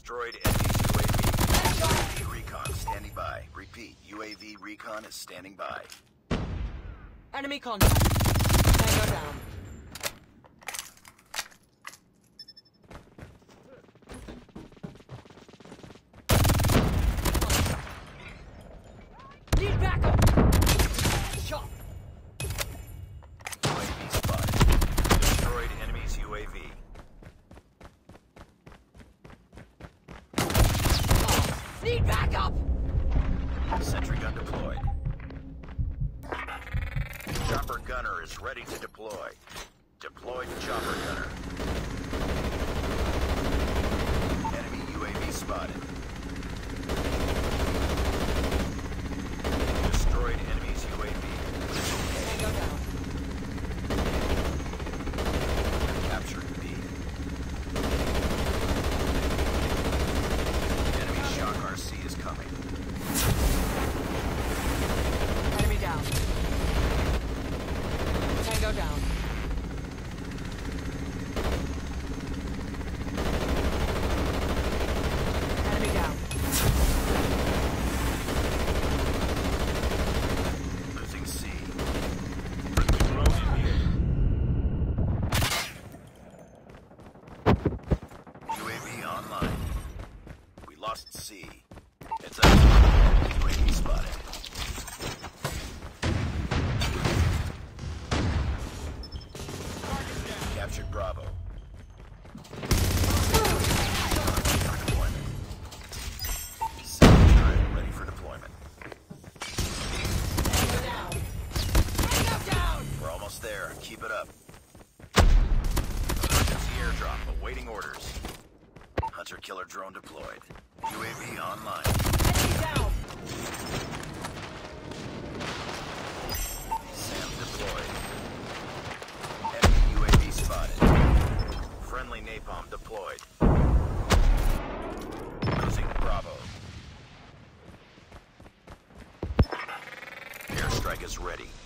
Destroyed enemy's UAV. UAV recon standing by. Repeat, UAV recon is standing by. Enemy contact. Tango down. Need backup! Shot! UAV spotted. Destroyed enemy's UAV. Need backup! Sentry gun deployed. Chopper gunner is ready to deploy. Deployed chopper gunner. Enemy UAV spotted. Destroyed enemy's UAV. Tango down. Captured B. Enemy shock RC is coming. Enemy down. Tango down. Enemy down. Losing C. UAV online. We lost C. It's up. UAV spotted. Captured Bravo. Deployment. Second turret ready for deployment. Tango down. Tango down! We're almost there. Keep it up. Emergency airdrop awaiting orders. Hunter killer drone deployed. UAV online. Enemy down! SAM deployed. Enemy UAV spotted. Friendly napalm deployed. Losing Bravo. Airstrike is ready.